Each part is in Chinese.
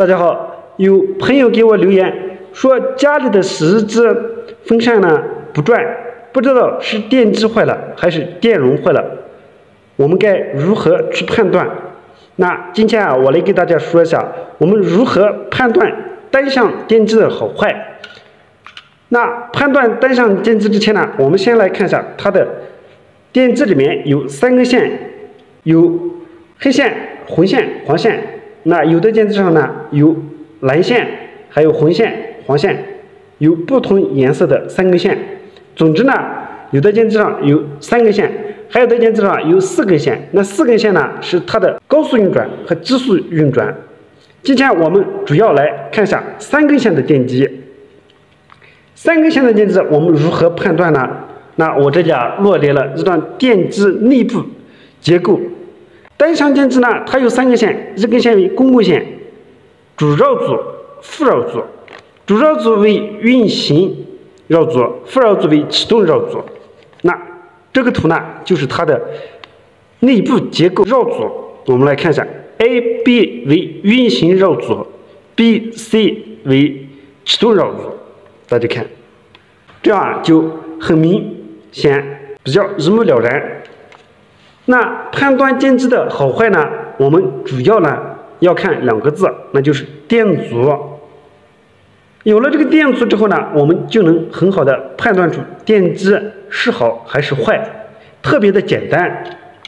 大家好，有朋友给我留言说家里的十字风扇呢不转，不知道是电机坏了还是电容坏了，我们该如何去判断？那今天我来给大家说一下我们如何判断单向电机的好坏。那判断单向电机之前呢，我们先来看一下它的电机里面有3根线，有黑线、红线、黄线。那有的电机上呢有蓝线，还有红线、黄线，有不同颜色的3根线。总之呢，有的电机上有3根线，还有的电机上有4根线。那4根线呢是它的高速运转和低速运转。今天我们主要来看一下3根线的电机。3根线的电机我们如何判断呢？那我这里罗列了一段电机内部结构。单向电机呢，它有3根线，一根线为公共线，主绕组、副绕组。主绕组为运行绕组，副绕组为启动绕组。那这个图呢，就是它的内部结构绕组。我们来看一下 ，A、B 为运行绕组 ，B、C 为启动绕组。大家看，这样就很明显，比较一目了然。那判断电机的好坏呢，我们主要呢要看2个字，那就是电阻。有了这个电阻之后呢，我们就能很好的判断出电机是好还是坏，特别的简单。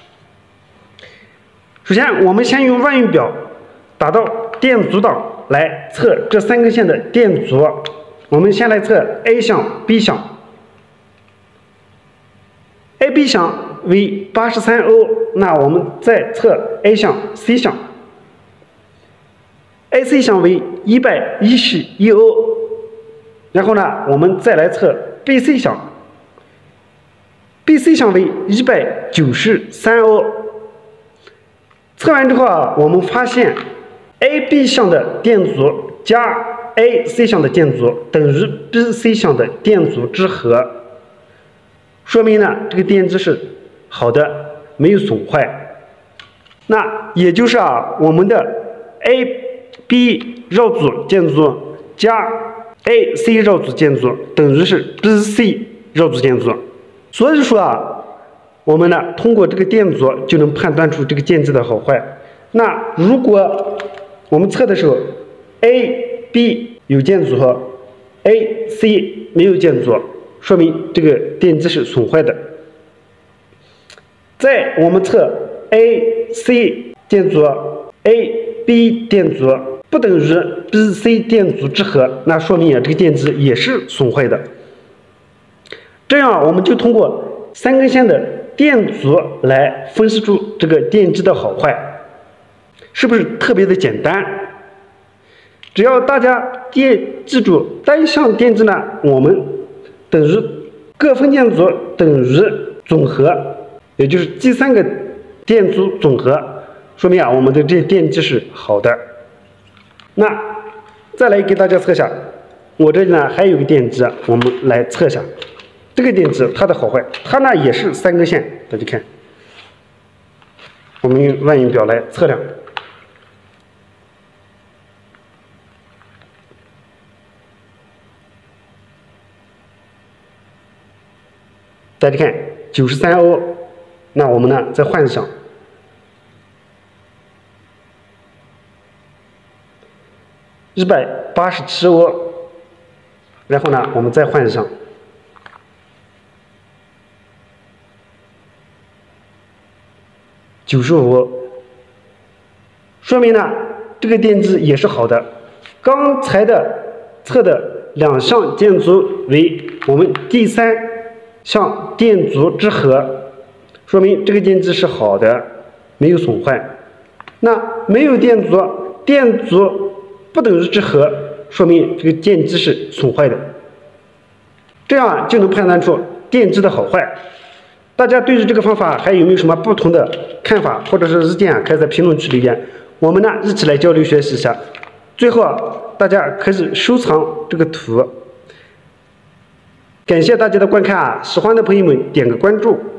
首先，我们先用万用表打到电阻档来测这3根线的电阻。我们先来测 A 项、B 项。AB 项为83欧，那我们再测 A 项、C 项。AC 项为111欧，然后呢，我们再来测 BC 项。BC 项为193欧。测完之后我们发现 AB 项的电阻加 AC 项的电阻等于 BC 项的电阻之和。说明呢，这个电机是好的，没有损坏。那也就是我们的 AB 绕组电阻加 AC 绕组电阻等于是 BC 绕组电阻。所以说我们呢通过这个电阻就能判断出这个电机的好坏。那如果我们测的时候 AB 有电阻，AC 没有电阻，说明这个电机是损坏的。再我们测 AC 电阻 AB 电阻不等于 BC 电阻之和，那说明这个电机也是损坏的。这样我们就通过3根线的电阻来分析出这个电机的好坏，是不是特别的简单？只要大家记住单向电机呢，我们等于各分电阻等于总和，也就是第3个电阻总和，说明我们的这电机是好的。那再来给大家测一下，我这里呢还有一个电机，我们来测一下这个电机它的好坏。它呢也是3根线，大家看，我们用万用表来测量。大家看93欧，那我们呢再换上187欧，然后呢我们再换上95欧，说明呢这个电机也是好的。刚才的测的2项电阻为我们第3项电阻之和，说明这个电机是好的，没有损坏。那没有电阻，电阻不等于之和，说明这个电机是损坏的。这样就能判断出电机的好坏。大家对于这个方法还有没有什么不同的看法或者是意见可以在评论区留言，我们呢一起来交流学习一下。最后大家可以收藏这个图。感谢大家的观看喜欢的朋友们点个关注。